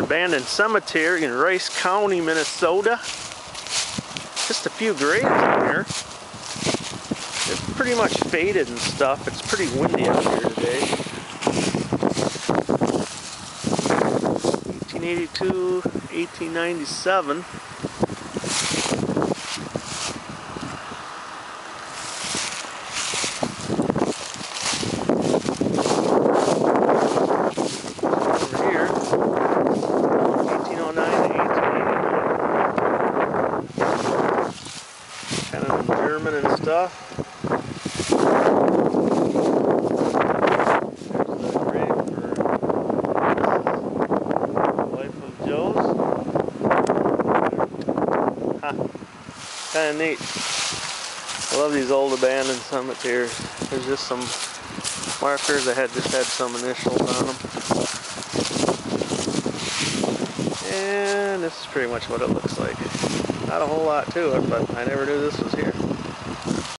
abandoned cemetery in Rice County, Minnesota. Just a few graves in here. It's pretty much faded and stuff. It's pretty windy out here today. 1882, 1897. Over here, 1809 to 1889. Kind of in German and stuff. Kind of neat. I love these old abandoned cemeteries. There's just some markers that just had some initials on them. And this is pretty much what it looks like. Not a whole lot to it, but I never knew this was here.